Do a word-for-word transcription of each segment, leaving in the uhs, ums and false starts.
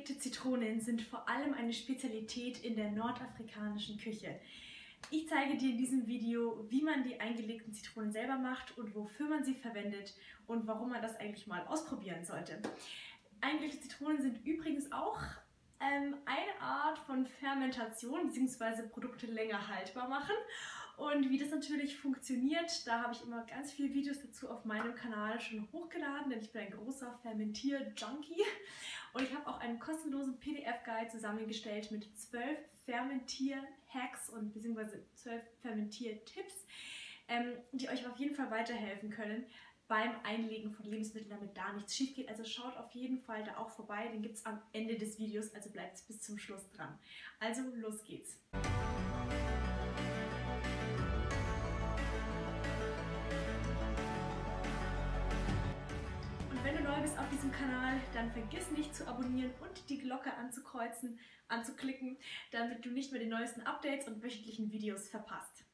Eingelegte Zitronen sind vor allem eine Spezialität in der nordafrikanischen Küche. Ich zeige dir in diesem Video, wie man die eingelegten Zitronen selber macht und wofür man sie verwendet und warum man das eigentlich mal ausprobieren sollte. Eingelegte Zitronen sind übrigens auch ähm, eine Art von Fermentation bzw. Produkte länger haltbar machen. Und wie das natürlich funktioniert, da habe ich immer ganz viele Videos dazu auf meinem Kanal schon hochgeladen, denn ich bin ein großer Fermentier-Junkie. Und ich habe auch einen kostenlosen P D F-Guide zusammengestellt mit zwölf Fermentier-Hacks und beziehungsweise zwölf Fermentier-Tipps, ähm, die euch auf jeden Fall weiterhelfen können beim Einlegen von Lebensmitteln, damit da nichts schief geht. Also schaut auf jeden Fall da auch vorbei, den gibt es am Ende des Videos, also bleibt bis zum Schluss dran. Also los geht's! Wenn du neu bist auf diesem Kanal, dann vergiss nicht zu abonnieren und die Glocke anzukreuzen, anzuklicken, damit du nicht mehr die neuesten Updates und wöchentlichen Videos verpasst.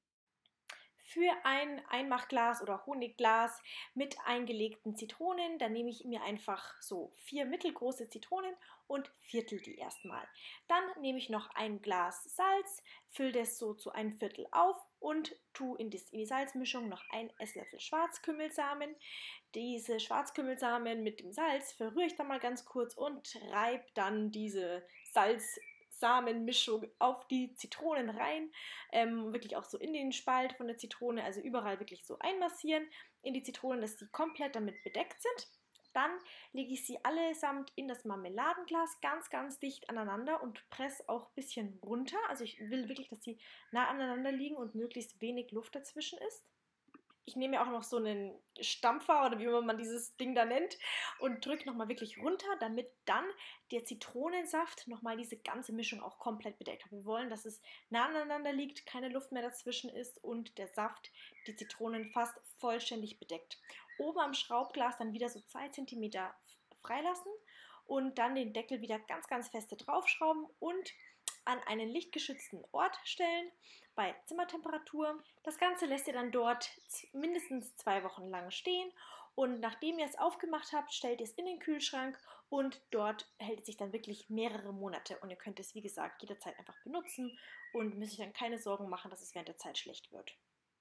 Für ein Einmachglas oder Honigglas mit eingelegten Zitronen, da nehme ich mir einfach so vier mittelgroße Zitronen und viertel die erstmal. Dann nehme ich noch ein Glas Salz, fülle das so zu ein Viertel auf und tue in die, in die Salzmischung noch ein Esslöffel Schwarzkümmelsamen. Diese Schwarzkümmelsamen mit dem Salz verrühre ich dann mal ganz kurz und reibe dann diese Salz Samenmischung auf die Zitronen rein, ähm, wirklich auch so in den Spalt von der Zitrone, also überall wirklich so einmassieren in die Zitronen, dass die komplett damit bedeckt sind. Dann lege ich sie allesamt in das Marmeladenglas ganz, ganz dicht aneinander und presse auch ein bisschen runter. Also ich will wirklich, dass sie nah aneinander liegen und möglichst wenig Luft dazwischen ist. Ich nehme ja auch noch so einen Stampfer oder wie man dieses Ding da nennt und drücke nochmal wirklich runter, damit dann der Zitronensaft nochmal diese ganze Mischung auch komplett bedeckt hat. Wir wollen, dass es nah aneinander liegt, keine Luft mehr dazwischen ist und der Saft die Zitronen fast vollständig bedeckt. Oben am Schraubglas dann wieder so zwei Zentimeter freilassen und dann den Deckel wieder ganz, ganz feste draufschrauben und an einen lichtgeschützten Ort stellen, bei Zimmertemperatur. Das Ganze lässt ihr dann dort mindestens zwei Wochen lang stehen und nachdem ihr es aufgemacht habt, stellt ihr es in den Kühlschrank und dort hält es sich dann wirklich mehrere Monate und ihr könnt es, wie gesagt, jederzeit einfach benutzen und müsst euch dann keine Sorgen machen, dass es während der Zeit schlecht wird.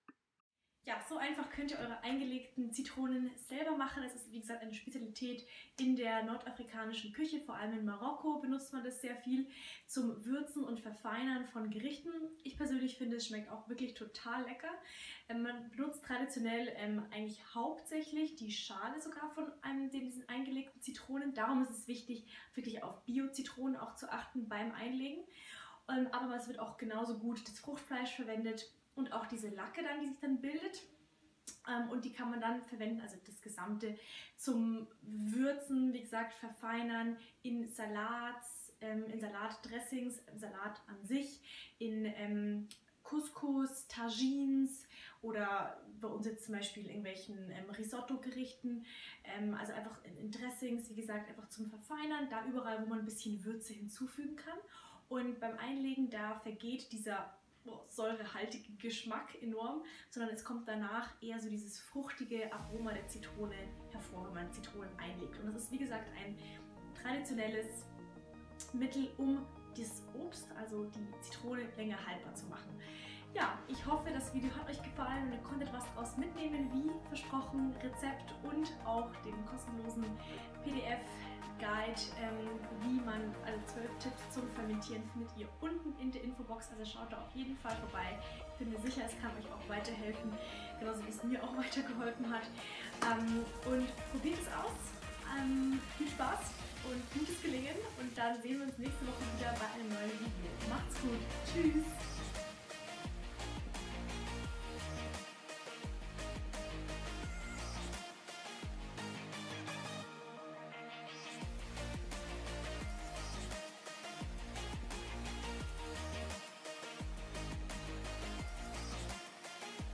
Ja, so einfach könnt ihr eure eingelegten Zitronen selber machen. Es ist, wie gesagt, eine Spezialität in der nordafrikanischen Küche. Vor allem in Marokko benutzt man das sehr viel zum Würzen und Verfeinern von Gerichten. Ich persönlich finde, es schmeckt auch wirklich total lecker. Ähm, man benutzt traditionell ähm, eigentlich hauptsächlich die Schale sogar von einem diesen eingelegten Zitronen. Darum ist es wichtig, wirklich auf Bio-Zitronen auch zu achten beim Einlegen. Ähm, aber es wird auch genauso gut das Fruchtfleisch verwendet. Und auch diese Lacke dann, die sich dann bildet. Ähm, und die kann man dann verwenden, also das Gesamte zum Würzen, wie gesagt, verfeinern in Salats, ähm, in Salatdressings, im Salat an sich, in ähm, Couscous, Tagines oder bei uns jetzt zum Beispiel in irgendwelchen ähm, Risotto-Gerichten. Ähm, also einfach in, in Dressings, wie gesagt, einfach zum Verfeinern, da überall, wo man ein bisschen Würze hinzufügen kann. Und beim Einlegen, da vergeht dieser Oh, säurehaltige Geschmack enorm, sondern es kommt danach eher so dieses fruchtige Aroma der Zitrone hervor, wenn man Zitronen einlegt. Und das ist, wie gesagt, ein traditionelles Mittel, um das Obst, also die Zitrone, länger haltbar zu machen. Ja, ich hoffe, das Video hat euch gefallen und ihr konntet was daraus mitnehmen, wie versprochen, Rezept und auch den kostenlosen P D F-Guide, ähm, wie man alle zwölf Tipps zum Fermentieren findet ihr unten in der Infobox, also schaut da auf jeden Fall vorbei. Ich bin mir sicher, es kann euch auch weiterhelfen, genauso wie es mir auch weitergeholfen hat. Ähm, und probiert es aus. Ähm, viel Spaß und gutes Gelingen und dann sehen wir uns nächste Woche wieder bei einem neuen Video. Macht's gut. Tschüss.